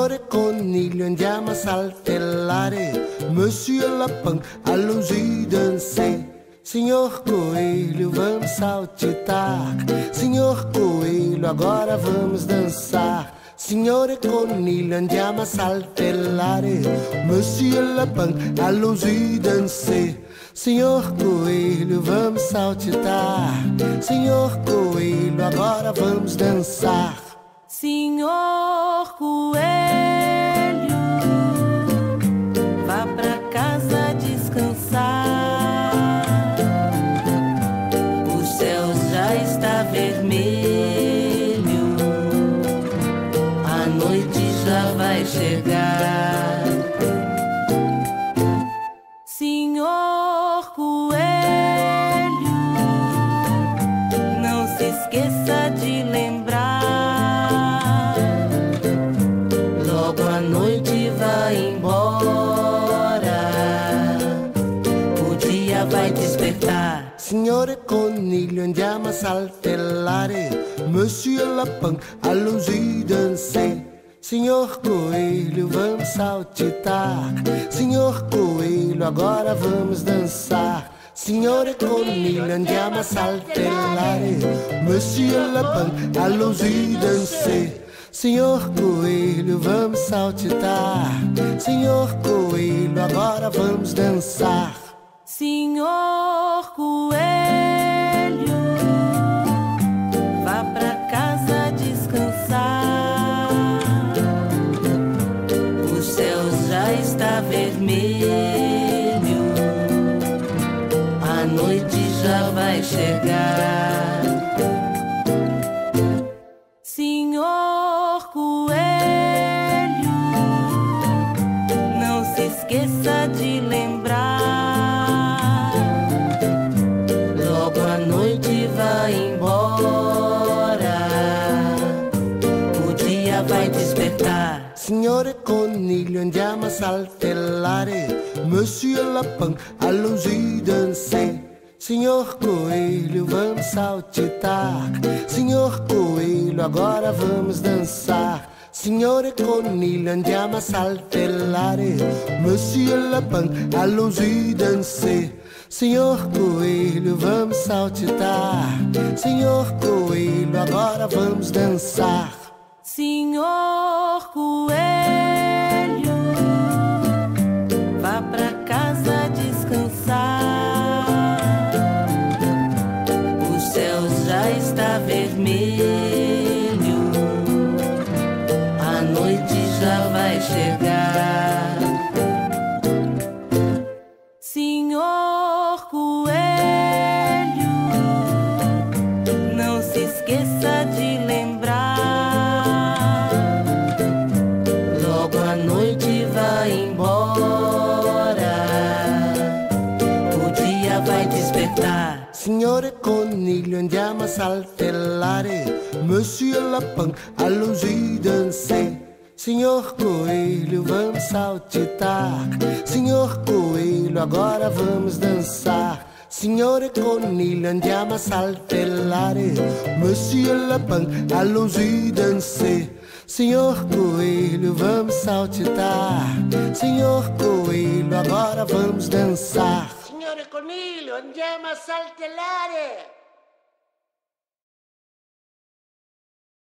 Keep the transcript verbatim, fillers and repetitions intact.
Signore Coniglio, andiamo a saltellare. Monsieur Lapin, allons-y danser. Signor Coelho, vamos saltitar. Signor Coelho, agora vamos dançar. Signore Coniglio, andiamo a saltellare. Monsieur Lapin, allons-y danser. Signor Coelho, vamos saltitar. Signor Coelho, agora vamos dançar. Senhor Coelho, vá pra casa descansar. O céu já está vermelho, a noite já vai chegar. Senhor Coelho, não se esqueça de lembrar. A noite vai embora, o dia vai despertar. Signore Coniglio, andiamo a saltellare. Monsieur Lapin, allons-y danser. Signor Coelho, vamos saltitar. Signor Coelho, agora vamos dançar. Signore Coniglio, andiamo a saltellare. Monsieur Lapin, allons-y danser. Signor Coelho, vamos saltitar. Signor Coelho, agora vamos dançar. Senhor Coelho, vá pra casa descansar. O céu já está vermelho, a noite já vai chegar. Senhor Coelho, não se esqueça de lembrar. Logo a noite vai embora, o dia vai despertar. Signore Coniglio, andiamo a saltellare. Monsieur Lapin, allons-y danser. Signor Coelho, vamos saltitar. Signor Coelho, agora vamos dançar. Signore Coniglio, andiamo a saltellare. Monsieur Lapin, allons-y danser. Signor Coelho, vamos saltitar. Signor Coelho, agora vamos dançar. Senhor Coelho, vá pra casa descansar. O céu já está vermelho, a noite já vai chegar. Senhor Coelho, não se esqueça de lembrar. Logo a noite vai embora, o dia vai despertar. Signore Coniglio, andiamo a saltellare. Monsieur Lapin, allons-y danser. Signor Coelho, vamos saltitar. Signor Coelho, agora vamos dançar. Signore Coniglio, andiamo a saltellare. Monsieur Lapin, allons-y danser. Signor Coelho, vamos saltitar. Signor Coelho, agora vamos dançar. Signore Coniglio, andiamo a saltellare!